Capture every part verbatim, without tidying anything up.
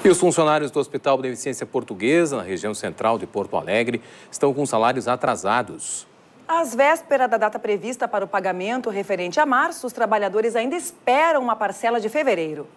E os funcionários do Hospital Beneficência Portuguesa, na região central de Porto Alegre, estão com salários atrasados. Às vésperas da data prevista para o pagamento referente a março, os trabalhadores ainda esperam uma parcela de fevereiro.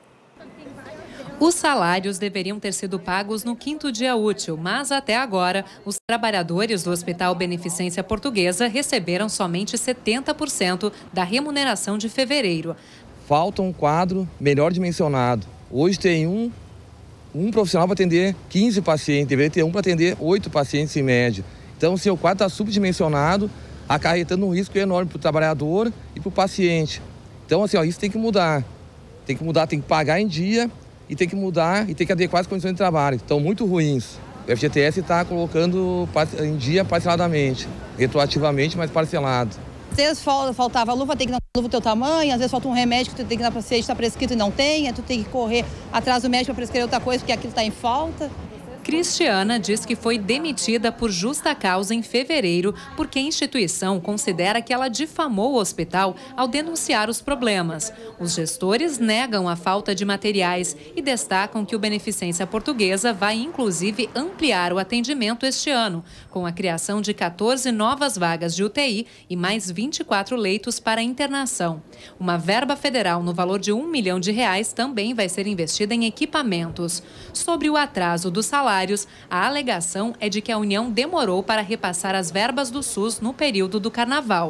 Os salários deveriam ter sido pagos no quinto dia útil, mas até agora, os trabalhadores do Hospital Beneficência Portuguesa receberam somente setenta por cento da remuneração de fevereiro. Falta um quadro melhor dimensionado. Hoje tem um, um profissional para atender quinze pacientes, deveria ter um para atender oito pacientes em média. Então, o seu quadro está subdimensionado, acarretando um risco enorme para o trabalhador e para o paciente. Então, assim, ó, isso tem que mudar. Tem que mudar, tem que pagar em dia e tem que mudar e tem que adequar as condições de trabalho. Estão muito ruins. O F G T S está colocando em dia parceladamente, retroativamente, mas parcelado. Às vezes faltava luva, tem que dar luva do teu tamanho, às vezes falta um remédio que tu tem que dar para paciente, está prescrito e não tem, aí tu tem que correr atrás do médico para prescrever outra coisa porque aquilo está em falta. Cristiana diz que foi demitida por justa causa em fevereiro porque a instituição considera que ela difamou o hospital ao denunciar os problemas. Os gestores negam a falta de materiais e destacam que o Beneficência Portuguesa vai inclusive ampliar o atendimento este ano, com a criação de quatorze novas vagas de U T I e mais vinte e quatro leitos para internação. Uma verba federal no valor de um milhão de reais também vai ser investida em equipamentos. Sobre o atraso do salário, a alegação é de que a União demorou para repassar as verbas do SUS no período do Carnaval.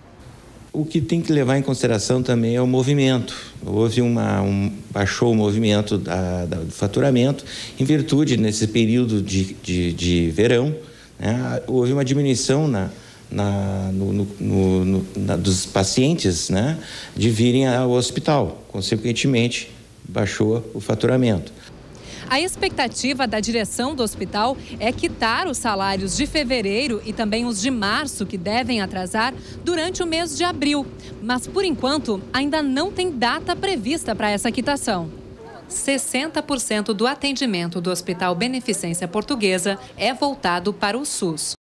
O que tem que levar em consideração também é o movimento. Houve uma, um, baixou o movimento da, da, do faturamento em virtude, nesse período de, de, de verão, né, houve uma diminuição na, na, no, no, no, na, dos pacientes, né, de virem ao hospital. Consequentemente, baixou o faturamento. A expectativa da direção do hospital é quitar os salários de fevereiro e também os de março, que devem atrasar, durante o mês de abril. Mas, por enquanto, ainda não tem data prevista para essa quitação. sessenta por cento do atendimento do Hospital Beneficência Portuguesa é voltado para o SUS.